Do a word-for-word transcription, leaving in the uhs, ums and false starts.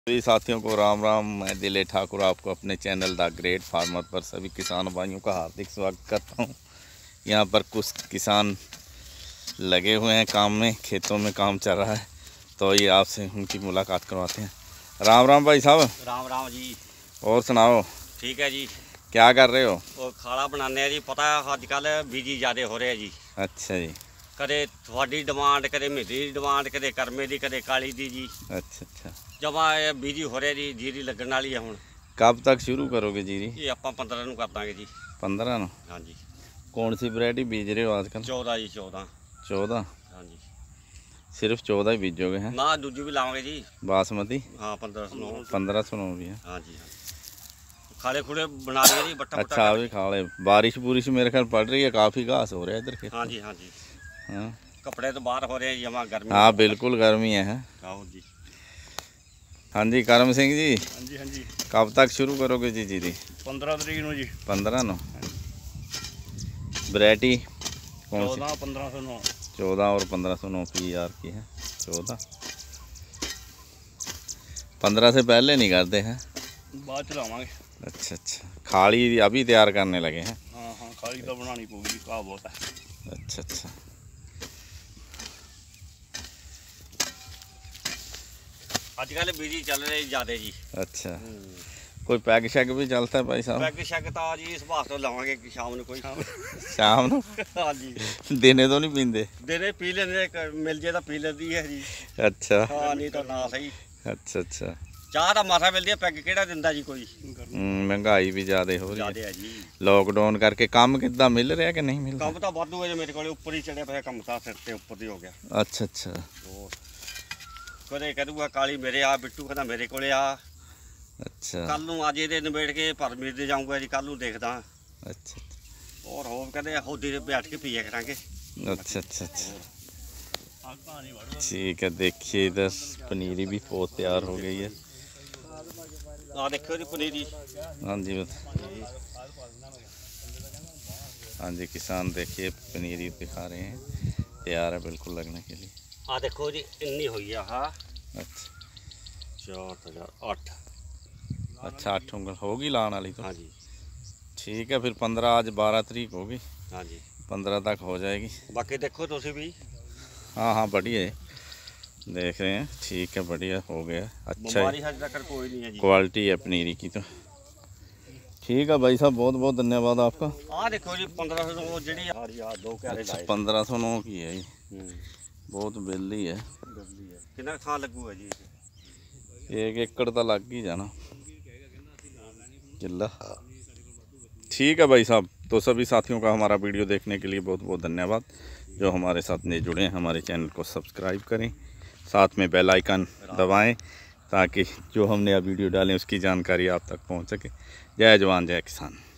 सभी साथियों को राम राम। मैं दिले ठाकुर आपको अपने चैनल द ग्रेट फार्मर पर सभी किसान भाइयों का हार्दिक स्वागत करता हूं। यहां पर कुछ किसान लगे हुए हैं काम में, खेतों में काम चल रहा है, तो ये आपसे उनकी मुलाकात करवाते हैं। राम राम भाई साहब। राम राम जी। और सुनाओ। ठीक है जी। क्या कर रहे हो? और खाड़ा बनाने जी। पता है अजकल बिजी ज़्यादा हो रहे हैं जी। अच्छा जी। कदे थोड़ी डिमांड, कदे मेरी दी डिमांड, कदे करमे दी, कदे काली दी जी। अच्छा अच्छा। जमा बिजी हो रहे जी। जीरी लगन वाली है हुण। कब तक शुरू करोगे जीरी? ये ਆਪਾਂ पंद्रह ਨੂੰ ਕਰ ਦਾਂਗੇ जी। पंद्रह ਨੂੰ? हाँ जी। कौन सी वैरायटी बीज रहे हो आजकल? चौदह जी। चौदह। चौदह? हाँ जी। सिर्फ चौदह ही बीजोगे हैं? ना दूजी भी लाओगे जी। बासमती? हाँ पंद्रह सौ नौ। पंद्रह सौ नौ भी है। हाँ जी। हाँ खाले खुले बना लिए जी। बट्टा अच्छा अभी खाले। बारिश बुरिश मेरे ख्याल पड़ रही है, काफ़ी घास हो रहा है इधर के। हाँ जी। हाँ जी। हाँ कपड़े तो बाहर हो रहे हैं जी। हमारा गर्मी। हाँ बिल्कुल गर्मी है। हाँ जी। हाँ जी करम सिंह जी। हाँ जी। हाँ जी। कब तक शुरू करोगे जी जीरी? पंद्रह तरीक नू जी। पंद्रह नौ? वैरायटी कौन सी? चौदह पंद्रह सौ नौ। चौदह और पंद्रह सौ नौ पी आर की है। चौदह पंद्रह से पहले नहीं करते हैं? बाद चलावांगे। अच्छा अच्छा। खाली अभी तैयार करने लगे हैं? हाँ हाँ खाली तो बनानी पड़ेगी, घाह बहुत है। अच्छा अच्छा। आजकल बिजी चल रहे ज़्यादा जी। अच्छा। कोई पैग शैग भी चलता है भाई साहब? पैग शैग तो जी इस बात तो लावांगे कि शाम को कोई। शाम को? हाँ जी। दिने तो नहीं पींदे? दिने पी लेंगे, मिल जाए तो पी लेती है जी। अच्छा। हाँ नहीं तो ना सही। अच्छा अच्छा। चाह तो माथा मिलती है, पैग केड़ा दिंदा जी कोई। महंगाई भी ज़्यादा हो रही ज़्यादा है है जी। लॉकडाउन करके। काम कितना मिल रहा है कि नहीं मिल रहा? काम तो वाधू है मेरे को, ऊपर ही चढ़े पे, काम था सिर से ऊपर ही हो गया। अच्छा अच्छा। कदे करूँगा काली मेरे आ, बिट्टू कहता मेरे को आ। अच्छा। कल नूं अज ये निबेड़ के परमीर दे जाऊँगा जी। कल नूं देखदा। अच्छा और हो कहते होदी बैठ के पिया करांगे। अच्छा अच्छा अच्छा। ठीक है। देखिए इधर पनीरी भी बहुत तैयार हो गई है। आ देखो जी पनीरी। हाँ जी हाँ जी किसान देखिए पनीरी दिखा रहे हैं, तैयार है बिल्कुल लगने के लिए। आ देखो जी इन्नी हुई है। हाँ अच्छा। चार हजार आठ। अच्छा आठ उंगल होगी लाने वाली तो। हाँ जी। ठीक है फिर पंद्रह, आज बारह तारीख होगी। हाँ जी। पंद्रह तक हो जाएगी। बाकी देखो तुसी भी। हाँ हाँ बढ़िया है, देख रहे हैं। ठीक है बढ़िया हो गया। अच्छा है, कोई नहीं है जी। क्वालिटी है पनीरी की तो। ठीक है भाई साहब, बहुत बहुत धन्यवाद आपका। आ देखो जी पंद्रह सौ जी दो क्यारे लाए। पंद्रह सौ नौ की है, बहुत बेली है। कितना थां लगूगा जी? एक एकड़ तो लग ही जाना किला। ठीक है भाई साहब, तो सभी साथियों का हमारा वीडियो देखने के लिए बहुत बहुत धन्यवाद। जो हमारे साथ नए जुड़े हैं, हमारे चैनल को सब्सक्राइब करें, साथ में बेल आइकन दबाएं ताकि जो हमने अब वीडियो डालें उसकी जानकारी आप तक पहुंच सके। जय जवान जय किसान।